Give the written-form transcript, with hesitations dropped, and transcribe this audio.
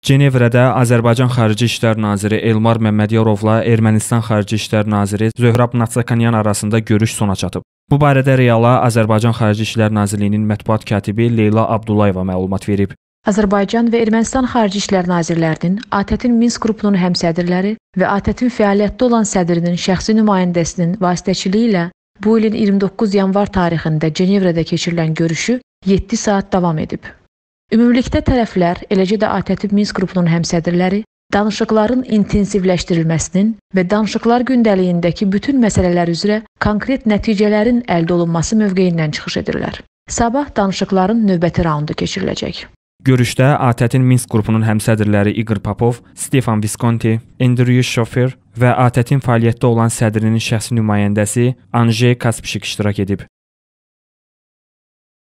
Cenevrədə Azərbaycan Xarici İşlər Naziri Elmar Məmmədyarovla Ermənistan Xarici İşlər Naziri Zöhrab Natsakanyan arasında görüş sona çatıb. Bu barədə Reala Azərbaycan Xarici İşlər Nazirliyinin mətbuat katibi Leyla Abdullayeva məlumat verib. Azərbaycan və Ermənistan Xarici İşlər Nazirlərinin ATƏT-in Minsk qrupunun həmsədrləri və ATƏT-in fəaliyyətdə olan sədrinin şəxsi nümayəndəsinin vasitəçiliyi ilə bu ilin 29 yanvar tarixində Cenevrədə keçirilən görüşü 7 saat davam edib. Ümumilikdə tərəflər, eləcə də ATƏT-in Minsk qrupunun həmsədrləri danışıqların intensivləşdirilməsinin və danışıqlar gündəliyindəki bütün məsələlər üzrə konkret nəticələrin əldə olunması mövqeyindən çıxış edirlər. Sabah danışıqların növbəti raundu keçiriləcək. Görüşdə ATƏT-in Minsk qrupunun həmsədrləri Igor Popov, Stefan Viskonti, Andrew Schofer və ATƏT-in fəaliyyətdə olan sədrinin şəxsi nümayəndəsi Anjey Kaspişik iştirak edib.